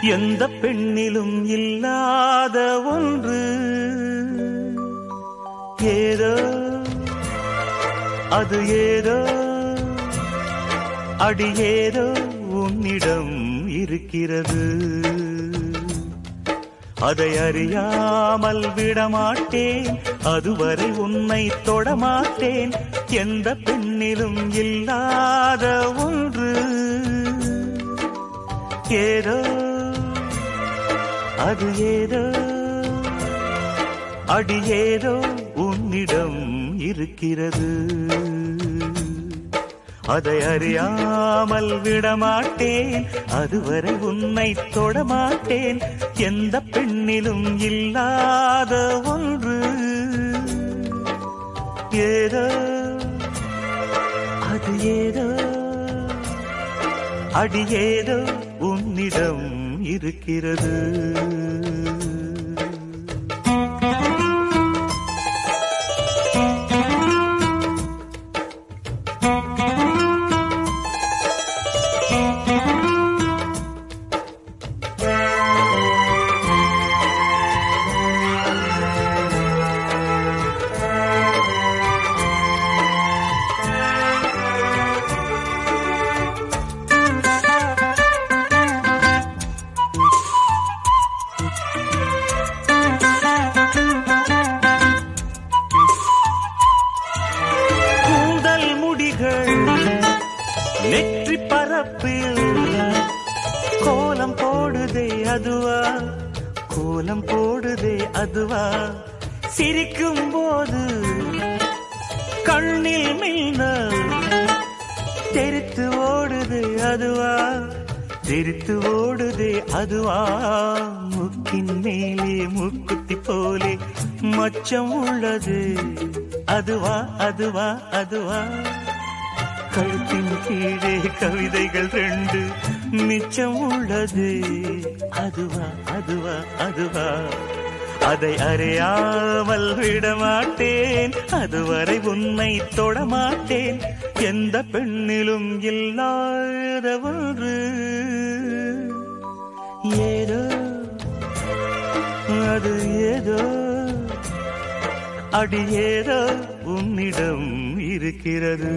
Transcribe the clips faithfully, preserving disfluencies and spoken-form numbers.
எந்த பெண்ணிலும் இல்லாத ஒன்று ஏதோ அது ஏதோ அடி ஏதோ உன்னிடம் இருக்கிறது. அதை அறியாமல் விடமாட்டேன், அதுவரை உன்னை தொடமாட்டேன். எந்த பெண்ணிலும் இல்லாத ஒன்று ஏதோ அது ஏதோ அடி ஏதோ உன்னிடம் இருக்கிறது. அதை அறியாமல் விடமாட்டேன், அதுவரை உன்னை தொடமாட்டேன். எந்த பெண்ணிலும் இல்லாத ஒன்று ஏதோ அது ஏதோ அடி ஏதோ உன்னிடம் இருக்கிறது. நெற்றி பரப்பில் கோலம் போடுதே அதுவா, கோலம் போடுதே அதுவா. சிரிக்கும் போது கண்ணில் மின்னல் தெரித்து ஓடுதே அதுவா, தெரித்து ஓடுதே அதுவா. முக்கின் மேலே முக்குத்தி போலே மச்சம் உள்ளது அதுவா அதுவா அதுவா. கழுத்தின் கீழே கவிதைகள் ரெண்டு மிச்சம் உள்ளது அதுவா அதுவா அதுவா. அதை அறியாமல் விடமாட்டேன், அதுவரை உன்னை தொடமாட்டேன். எந்த பெண்ணிலும் இல்லாத ஒன்று ஏதோ அது ஏதோ அடி ஏதோ உன்னிடம் இருக்கிறது.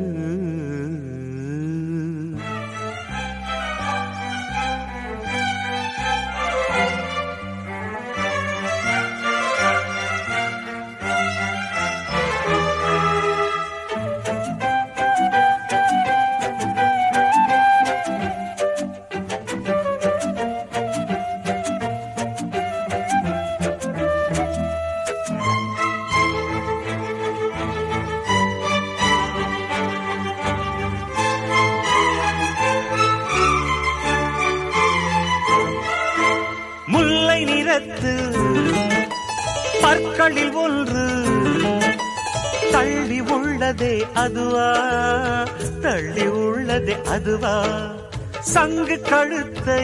முல்லை நிறத்து பற்களில் ஒன்று தள்ளி உள்ளதே அதுவா, தள்ளி உள்ளதே அதுவா. சங்கு கழுத்தை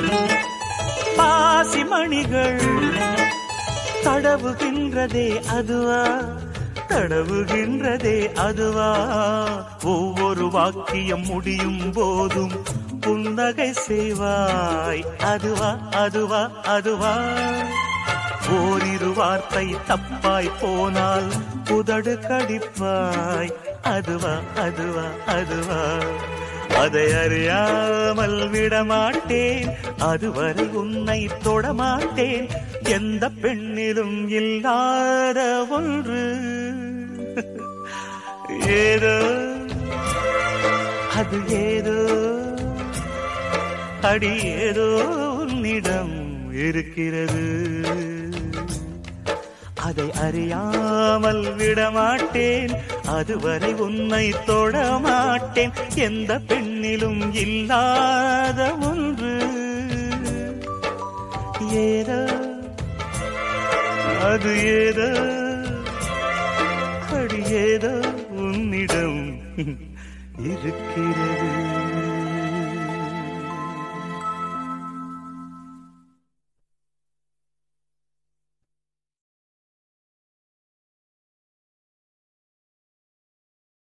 பாசி மணிகள் தடவுகின்றதே அதுவா, தடவுகின்றதே அதுவா. ஒவ்வொரு வாக்கியம் முடியும் போதும் புன்னகை செய்வாய் அதுவா அதுவா அதுவா. ஓரிரு வார்த்தை தப்பாய் போனால் புதடு கடிப்பாய் அதுவா அதுவா அதுவா. அதை அறியாமல் விடமாட்டேன், அதுவரை உன்னை தொடமாட்டேன். எந்த பெண்ணிலும் இல்லாத ஒன்று ஏதோ அது ஏதோ அடி ஏதோ உன்னிடம் இருக்கிறது. அதை அறியாமல் விடமாட்டேன், அதுவரை உன்னை தொடமாட்டேன். எந்த பெண்ணிலும் இல்லாத ஒன்று ஏதோ அது ஏதோ அடி ஏதோ உன்னிடம் இருக்கிறது.